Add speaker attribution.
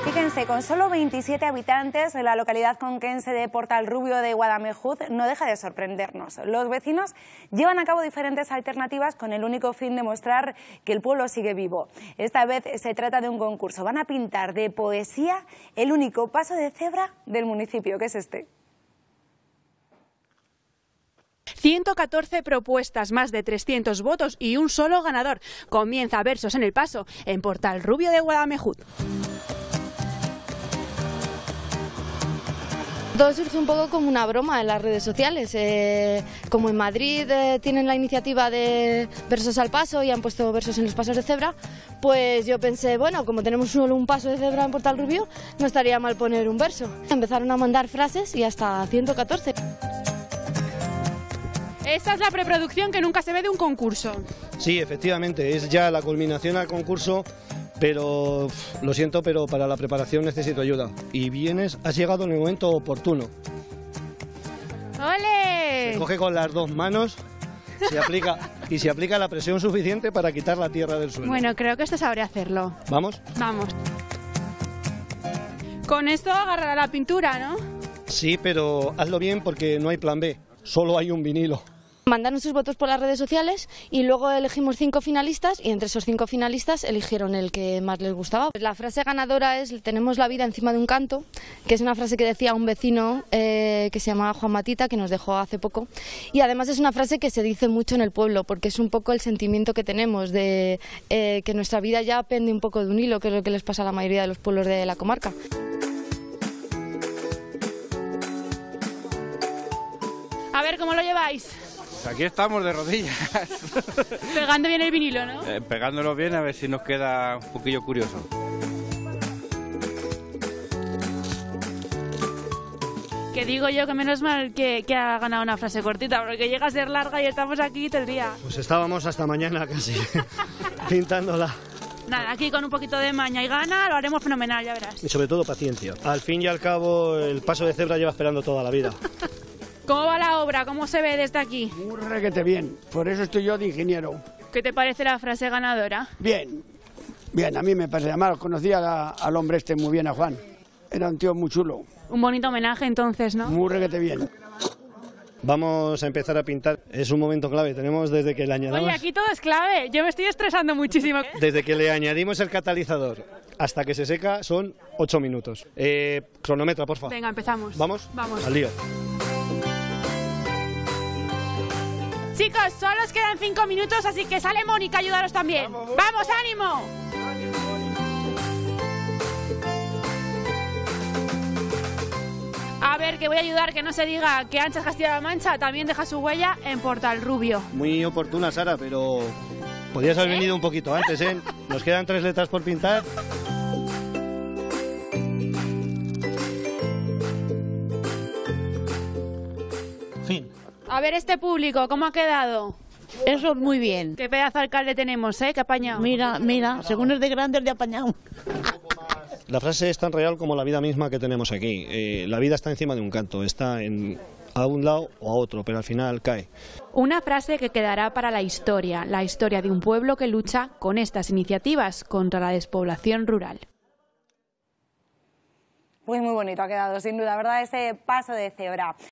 Speaker 1: Fíjense, con solo 27 habitantes, la localidad conquense de Portalrubio de Guadamejut no deja de sorprendernos. Los vecinos llevan a cabo diferentes alternativas con el único fin de mostrar que el pueblo sigue vivo. Esta vez se trata de un concurso. Van a pintar de poesía el único paso de cebra del municipio, que es este.
Speaker 2: 114 propuestas, más de 300 votos y un solo ganador. Comienza Versos en el Paso en Portalrubio de Guadamejut.
Speaker 3: Todo surge un poco como una broma en las redes sociales. Como en Madrid tienen la iniciativa de Versos al Paso y han puesto versos en los pasos de cebra, pues yo pensé, bueno, como tenemos solo un paso de cebra en Portalrubio, no estaría mal poner un verso. Empezaron a mandar frases y hasta 114.
Speaker 2: Esta es la preproducción que nunca se ve de un concurso.
Speaker 4: Sí, efectivamente, es ya la culminación al concurso, pero lo siento, pero para la preparación necesito ayuda. Y has llegado en el momento oportuno.
Speaker 2: ¡Ole!
Speaker 4: Se coge con las dos manos, se aplica la presión suficiente para quitar la tierra del suelo.
Speaker 2: Bueno, creo que esto sabré hacerlo.
Speaker 4: ¿Vamos?
Speaker 2: Vamos. Con esto agarrará la pintura, ¿no?
Speaker 4: Sí, pero hazlo bien porque no hay plan B, solo hay un vinilo.
Speaker 3: Mandaron sus votos por las redes sociales y luego elegimos 5 finalistas y entre esos 5 finalistas eligieron el que más les gustaba. La frase ganadora es "tenemos la vida encima de un canto", que es una frase que decía un vecino que se llamaba Juan Matita, que nos dejó hace poco. Y además es una frase que se dice mucho en el pueblo porque es un poco el sentimiento que tenemos de que nuestra vida ya pende un poco de un hilo, que es lo que les pasa a la mayoría de los pueblos de la comarca.
Speaker 2: A ver, ¿cómo lo lleváis?
Speaker 5: Aquí estamos de rodillas.
Speaker 2: Pegando bien el vinilo, ¿no?
Speaker 5: Pegándolo bien a ver si nos queda un poquillo curioso.
Speaker 2: Que digo yo que menos mal que ha ganado una frase cortita, porque llega a ser larga y estamos aquí todo el día.
Speaker 4: Pues estábamos hasta mañana casi pintándola.
Speaker 2: Nada, aquí con un poquito de maña y gana lo haremos fenomenal, ya verás.
Speaker 4: Y sobre todo paciencia. Al fin y al cabo el paso de cebra lleva esperando toda la vida.
Speaker 2: ¿Cómo va la obra? ¿Cómo se ve desde aquí?
Speaker 6: Muy requete bien, por eso estoy yo de ingeniero.
Speaker 2: ¿Qué te parece la frase ganadora?
Speaker 6: Bien, bien, a mí me parece mal. Conocía al hombre este muy bien, a Juan. Era un tío muy chulo.
Speaker 2: Un bonito homenaje entonces, ¿no?
Speaker 6: Muy requete bien.
Speaker 4: Vamos a empezar a pintar. Es un momento clave. Tenemos desde que le añadimos...
Speaker 2: Oye, aquí todo es clave. Yo me estoy estresando muchísimo.
Speaker 4: Desde que le añadimos el catalizador hasta que se seca son 8 minutos. Cronometra, porfa.
Speaker 2: Venga, empezamos.
Speaker 4: ¿Vamos?
Speaker 2: Vamos.
Speaker 4: Al lío.
Speaker 2: Chicos, solo os quedan 5 minutos, así que sale Mónica a ayudaros también. ¡Vamos, ánimo! A ver, que voy a ayudar, que no se diga que Ancha Castilla-La Mancha también deja su huella en Portalrubio.
Speaker 4: Muy oportuna, Sara, pero podías haber venido un poquito antes, ¿eh? Nos quedan 3 letras por pintar. Fin.
Speaker 2: A ver este público, ¿cómo ha quedado?
Speaker 7: Eso es muy bien.
Speaker 2: Qué pedazo de alcalde tenemos, ¿eh? Qué apañado.
Speaker 7: Mira, mira, según es de grande, es de apañado.
Speaker 4: La frase es tan real como la vida misma que tenemos aquí. La vida está encima de un canto, está a un lado o a otro, pero al final cae.
Speaker 2: Una frase que quedará para la historia de un pueblo que lucha con estas iniciativas contra la despoblación rural.
Speaker 1: Pues muy bonito ha quedado, sin duda, ¿verdad? Ese paso de cebra.